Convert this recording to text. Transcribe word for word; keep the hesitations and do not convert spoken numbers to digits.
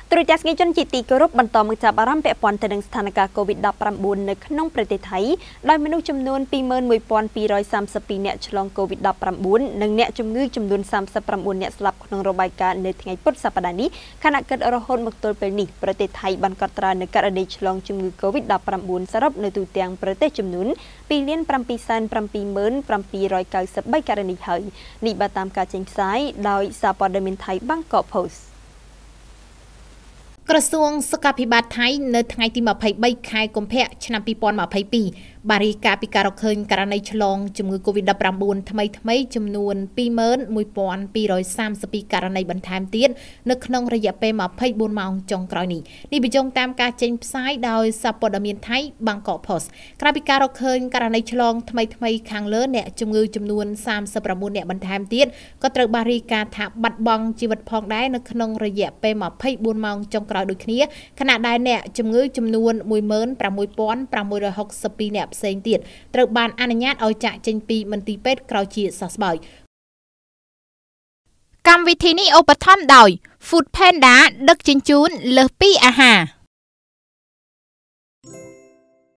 ตรวจจับจนจิตติกรุบบรรทอมือจับอารัมเปะปอนแต่หนึ่งสถานการณ์โควิดดับประบุนในขนมประเทศไทยโดยมนุษย์จำนวนปีเมินมวยปอนปีร้อยสามสิบปีเนี่ยฉลองโควิดดับประบุนหนึ่งเนี่ยจำนวนจำนวนสามสิบประบุนเนี่ยสลับขนมระบายการในថ្ងៃពុធសប្តាហ៍នេះขณะเกิดรหัสមកទល់ពេលនេះប្រទេសថៃបានកត់ត្រានៅករណីឆ្លងជំងឺ โควิดดับประบุนសរុបនៅទូទាំងប្រទេសចំនួនពីរលានប្រាំពីរសែនប្រាំពីរម៉ឺនប្រាំពីររយកៅសិបបីករណីហើយនេះបើតាមការចេញផ្សាយដោយសារព័ត៌មានថៃ Bangkok Post ក្រសួងសុខាភិបាលថៃនៅថ្ងៃទីยี่สิบสามខែកុម្ភៈឆ្នាំยี่สิบยี่สิบสองបានរាយការណ៍ពីការរកឃើញករណីឆ្លងជំងឺ โควิดสิบเก้า ថ្មីថ្មីចំនួន ពីរម៉ឺនមួយពាន់ពីររយសាមសិបពីរ ករណីបន្ថែមទៀតនៅក្នុងរយៈពេលยี่สิบสี่ម៉ោងចុងក្រោយនេះនេះបញ្ជាក់តាមការចេញផ្សាយដោយសារព័ត៌មានថៃ Bangkok Post ក្រៅពីការរកឃើញករណីឆ្លងថ្មីថ្មីខាងលើអ្នកជំងឺចំនួនសាមសិបប្រាំបួនអ្នកបន្ថែមទៀតក៏ត្រូវបានរាយការណ៍ថាបាត់បង់ជីវិតផងដែរនៅក្នុងរយៈពេលยี่สิบสี่ម៉ោងចុងក្រោយដូចគ្នាខណៈដែលអ្នកជំងឺចំនួនមួយម៉ឺនប្រាំមួយពាន់ប្រាំមួយរយហុកសិបពីរអ្នកផ្សេងទៀតត្រូវបានអនុញ្ញាតឲ្យចាក់ចេញពីមន្ទីរពេទ្យក្រោយជាសះស្បើយកម្មវិធីនេះឧបត្ថម្ភដោយ Food Panda ដឹកជញ្ជូនលើសពីអាហារ